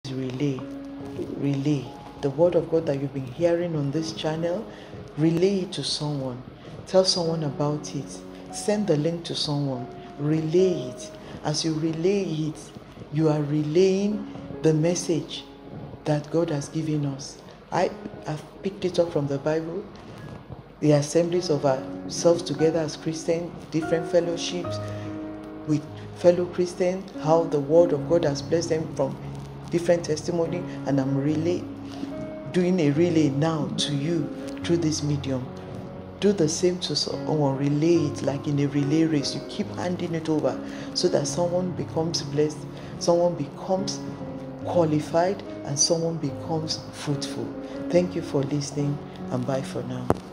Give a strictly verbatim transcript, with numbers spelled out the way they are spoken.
relay. Relay. The word of God that you've been hearing on this channel, relay it to someone. Tell someone about it. Send the link to someone. Relay it. As you relay it, you are relaying the message that God has given us. I have picked it up from the Bible. The assemblies of ourselves together as Christians, different fellowships with fellow Christians, how the word of God has blessed them from different testimony, and I'm relay doing a relay now to you through this medium. Do the same to someone. Relay it like in a relay race. You keep handing it over so that someone becomes blessed, someone becomes qualified, and someone becomes fruitful. Thank you for listening, and bye for now.